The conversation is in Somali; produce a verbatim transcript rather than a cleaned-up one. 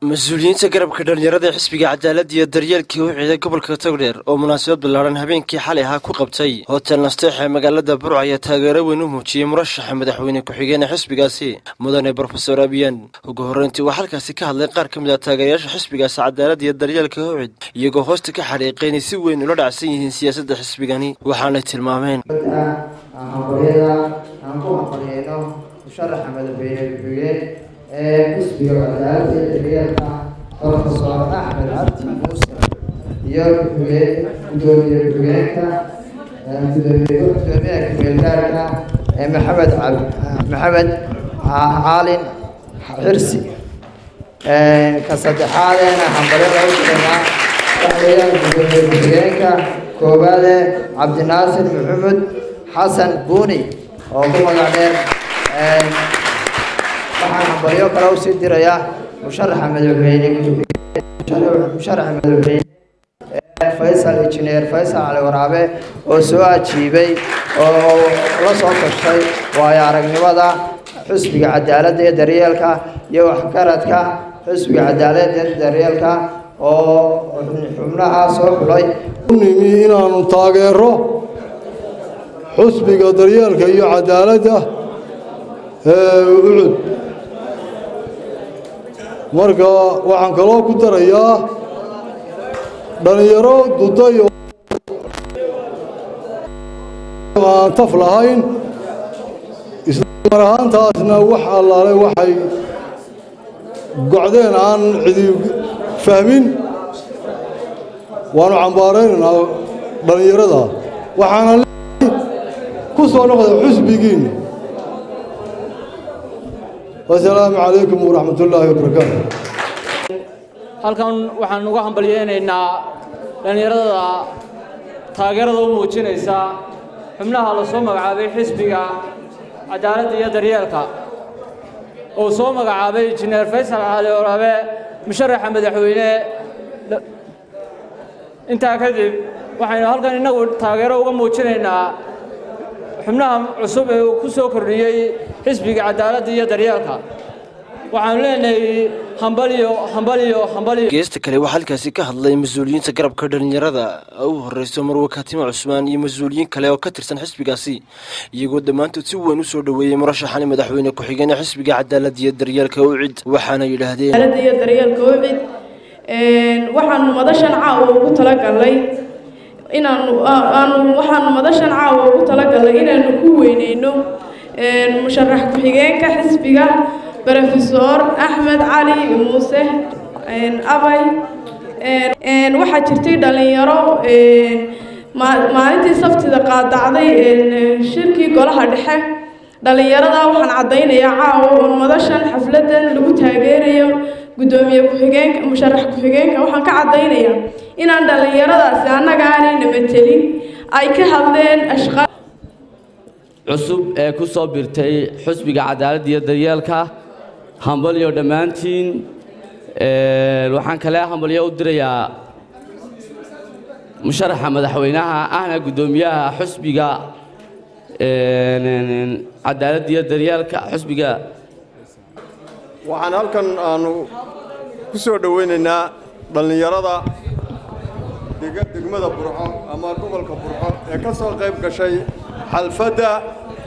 mas-uuliyiinta garabka dhalinyarada xisbiga cadaalada iyo daryeelkii u ciiday gobolka Togdheer oo munaasabad ballaaran habeenkii xalay ahaa ku qabtay hotel Nasteex ee magaalada Burco ayaa taageero weyn u muujiyay murashaxa madaxweyne ku-xigeen xisbigaasi mudane Professor Abiyan ugu horreyntii waxa halkaasi ka hadlay qaar ka mid ah taageerayaasha xisbigaasi cadaalada iyo daryeelka u cid iyagoo hoosta ka xariiqeen si weyn ula dhacsan yihiin siyaasadda xisbigani waxaana tilmaameen musharaxa madaxweyne ku-xigeen ee xisbiga cadaalada iyo daryeelka Professor Axmed Cabdi Muuse iyo gudoomiye ku-xigeenka gudoomiyaha ku-meelgaarka ee Maxamed Maxamed Caalin Xirsi ka saddexaadeena hambalada u jiraa waxayaan gudoomiye ku-xigeenka koobaad Cabdinaasir Maxamed Xasan Buuni oo ku magac dheer waxaan hambalyo kale u sii dirayaa musharaxa madaxweyne musharaxa madaxweyne Faysal Engineer Faysal Cali Waraabe oo soo ajiibay oo la soo kashay waayo aragnimada xisbiga cadaalada iyo daryeelka iyo waxgaradka xisbiga cadaalada iyo daryeelka oo xubnaha soo xulay inaanu taageero xisbiga daryeelka iyo cadaalada ucud marka waxaan kaloo ku darayaa dhalinyaro duday oo aan taf lahayn isla mar ahaantaasna wax allaale waxay gocdeen aan cidi fahmin waanu cambaaraynaynaa dhalinyarada waxaana ku soo noqday xisbigiina. والسلام عليكم ورحمة الله وبركاته. halkan waxaan uga hambalyeeynaa dhalinyarada taageerada u muujinaysa xubnaha la soo magacaabay xisbiga cadaalada iyo daryeelka oo soo magacaabay Engineer Faysal Cali Waraabe musharaxa madaxweyne inta kadib waxaynu halkan inagu taageero uga muujinaynaa xubnaha cusub ee ku soo kordhiyay xisbiga cadaalada iyo daryeelka waxaan leenahay hambaliyo hambaliyo hambaliyo geesta kale waxa halkaasi ka hadlay mas'uuliyiinta garabka dhalinyarada oo horeyso Marwo Katimo Cusmaan iyo mas'uuliyiin kale oo ka tirsan xisbigaasi iyagoo dhamaantood si weyn u soo dhaweeyay murashaxa madaxweyne ku-xigeen xisbiga cadaalada iyo daryeelka u cid waxaana yiraahdeen cadaalada iyo daryeelka u cid een waxaan madashan caawa ugu talagalay inaanu aanu waxaan madashan caawa ugu talagalay inaanu ku weyneyno een musharax ku-xigeenka xisbiga Professor Axmed Cali Muuse een abay een waxa jirtay dhalinyaro een maalintii sabtida qaadacday een shirkii golaha dhexe dhalinyarada waxaan cadeynayaa caawa madashan xafladan lagu taageerayo gudoomiye ku-xigeenka musharax ku-xigeenka waxaan ka cadeynayaa inaan dhalinyaradaasi annaga aanay nabadgelin ay ka hadleen ashqaas cusub ee ku soo birtay xisbiga cadaalada iyo daryeelka hambalyo dhamaantiin ee waxaan kale hambalyo u dirayaa musharaxa madaxweynaha ahna gudoomiyaha xisbiga ee cadaalada iyo daryeelka xisbiga waxaan halkan aanu ku soo dhaweynaynaa dhalinyarada degmada Burco ama gobolka Burco ee ka soo qayb gashay xalfadda